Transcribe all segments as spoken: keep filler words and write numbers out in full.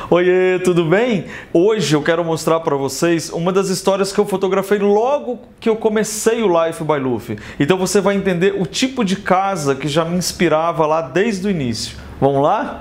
Oiê, tudo bem? Hoje eu quero mostrar para vocês uma das histórias que eu fotografei logo que eu comecei o Life by Luffy. Então você vai entender o tipo de casa que já me inspirava lá desde o início. Vamos lá?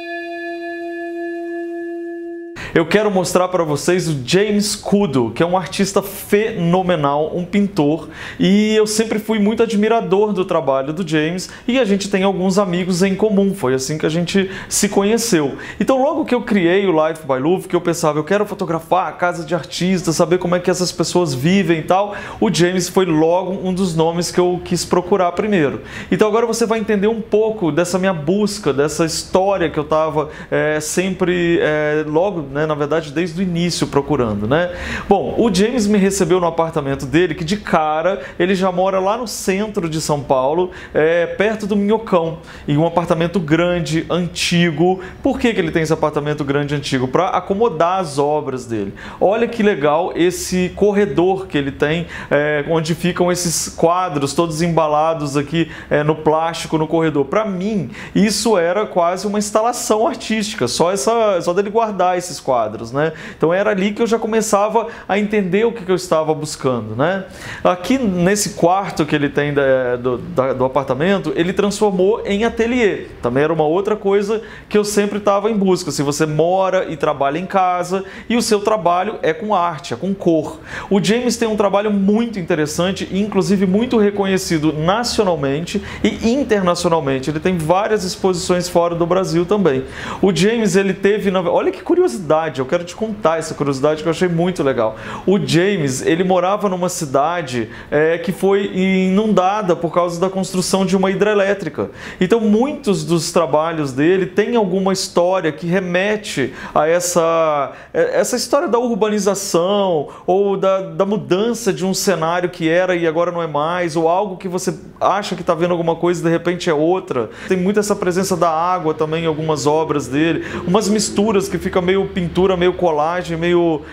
Eu quero mostrar para vocês o James Kudo, que é um artista fenomenal, um pintor, e eu sempre fui muito admirador do trabalho do James, e a gente tem alguns amigos em comum, foi assim que a gente se conheceu. Então logo que eu criei o Life by Luffy, que eu pensava, eu quero fotografar a casa de artistas, saber como é que essas pessoas vivem e tal, o James foi logo um dos nomes que eu quis procurar primeiro. Então agora você vai entender um pouco dessa minha busca, dessa história que eu estava é, sempre, é, logo, né, na verdade desde o início procurando, né? Bom, o James me recebeu no apartamento dele, que de cara ele já mora lá no centro de São Paulo, é, perto do Minhocão, em um apartamento grande, antigo. Por que que ele tem esse apartamento grande, antigo? Para acomodar as obras dele. Olha que legal esse corredor que ele tem, é, onde ficam esses quadros todos embalados aqui é, no plástico no corredor. Para mim, isso era quase uma instalação artística, só, essa, só dele guardar esses quadros. quadros, né? Então era ali que eu já começava a entender o que eu estava buscando, né? Aqui nesse quarto que ele tem da, do, da, do apartamento, ele transformou em ateliê. Também era uma outra coisa que eu sempre estava em busca. Se você mora e trabalha em casa e o seu trabalho é com arte, é com cor. O James tem um trabalho muito interessante e inclusive muito reconhecido nacionalmente e internacionalmente. Ele tem várias exposições fora do Brasil também. O James, ele teve... Olha que curiosidade, eu quero te contar essa curiosidade que eu achei muito legal. O James, ele morava numa cidade é, que foi inundada por causa da construção de uma hidrelétrica. Então muitos dos trabalhos dele têm alguma história que remete a essa, essa história da urbanização ou da, da mudança de um cenário que era e agora não é mais, ou algo que você acha que está vendo alguma coisa e de repente é outra. Tem muito essa presença da água também em algumas obras dele, umas misturas que fica meio pintura, meio colagem, meio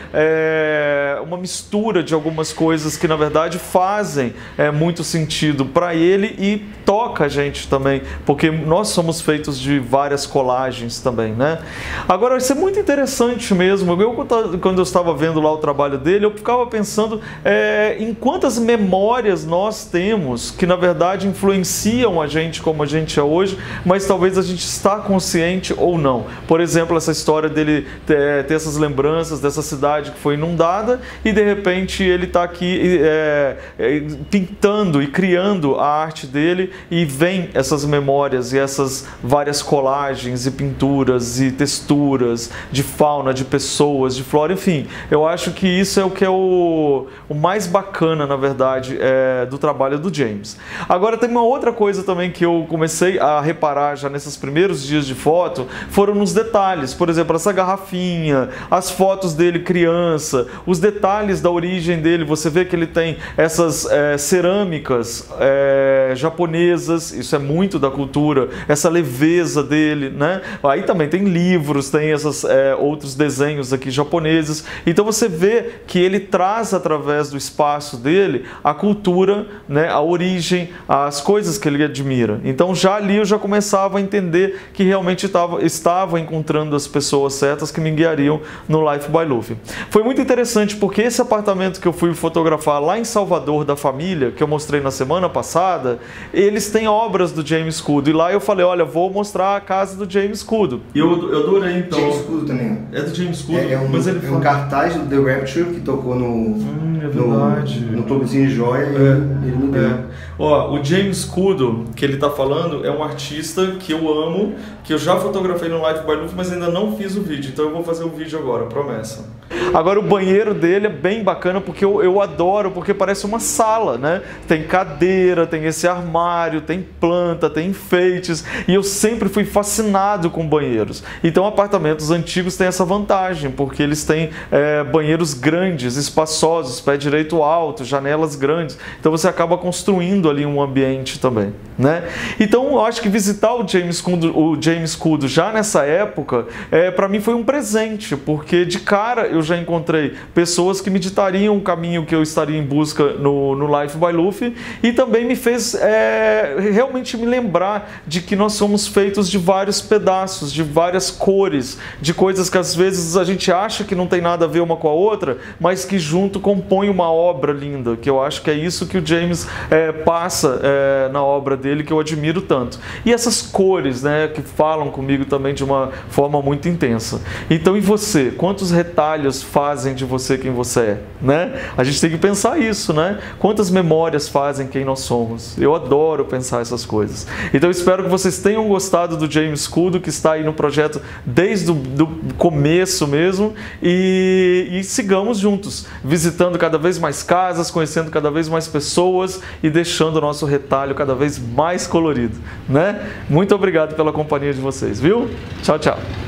é, uma mistura de algumas coisas que na verdade fazem é, muito sentido para ele e toca a gente também, porque nós somos feitos de várias colagens também, né? Agora vai ser muito interessante mesmo. Eu, quando eu estava vendo lá o trabalho dele, eu ficava pensando é, em quantas memórias nós temos que na verdade influenciam a gente como a gente é hoje, mas talvez a gente está consciente ou não. Por exemplo, essa história dele ter, ter essas lembranças dessa cidade que foi inundada e de repente ele está aqui é, é, pintando e criando a arte dele e vem essas memórias e essas várias colagens e pinturas e texturas de fauna, de pessoas, de flora, enfim. Eu acho que isso é o que é o, o mais bacana, na verdade, é, do trabalho do James. Agora tem uma outra coisa também que eu comecei a reparar já nesses primeiros dias de foto, foram nos detalhes. Por exemplo, essa garrafinha, as fotos dele criança, os detalhes da origem dele. Você vê que ele tem essas é, cerâmicas é, japonesas, isso é muito da cultura, essa leveza dele, né? Aí também tem livros, tem esses é, outros desenhos aqui japoneses. Então você vê que ele traz através do espaço dele a cultura, né, a origem, as coisas que ele admira. Então já ali eu já começava a entender que realmente estava, estava encontrando as pessoas certas que me guiariam no Life by Luffy. Foi muito interessante porque esse apartamento que eu fui fotografar lá em Salvador da família, que eu mostrei na semana passada, eles têm obras do James Kudo. E lá eu falei, olha, vou mostrar a casa do James Kudo. E eu, eu adorei, então. James Kudo também. É do James Kudo? É, é um, mas ele é um cartaz do The Rapture que tocou no, hum, é verdade. no, no Clubezinho Joia e é, ele me deu. É. Ó, o James Kudo, que ele tá falando, é um artista que eu amo, que eu já fotografei no Life by Luffy, mas ainda não fiz o vídeo. Então eu vou fazer o vídeo agora, promessa. Agora o banheiro dele é bem bacana porque eu, eu adoro, porque parece uma sala, né? Tem cadeira, tem esse armário, tem planta, tem enfeites, e eu sempre fui fascinado com banheiros. Então apartamentos antigos têm essa vantagem, porque eles têm é, banheiros grandes, espaçosos, pé direito alto, janelas grandes, então você acaba construindo ali um ambiente também, né? Então eu acho que visitar o James Kudo, o James Kudo já nessa época, é, para mim foi um presente, porque de cara eu já encontrei pessoas que me ditariam o caminho que eu estaria em busca no, no Life by Luffy, e também me fez é, realmente me lembrar de que nós somos feitos de vários pedaços, de várias cores, de coisas que às vezes a gente acha que não tem nada a ver uma com a outra, mas que junto compõe uma obra linda, que eu acho que é isso que o James é, passa é, na obra dele, que eu admiro tanto. E essas cores, né, que falam comigo também de uma forma muito intensa. Então, e você? Quantos retalhos fazem de você quem você é? Né? A gente tem que pensar isso, né? Quantas memórias fazem quem nós somos? Eu adoro pensar essas coisas. Então, eu espero que vocês tenham gostado do James Kudo, que está aí no projeto desde o do começo mesmo, e, e sigamos juntos, visitando cada vez mais casas, conhecendo cada vez mais pessoas e deixando o nosso retalho cada vez mais colorido, né? Muito obrigado pela companhia de vocês, viu? Tchau, tchau.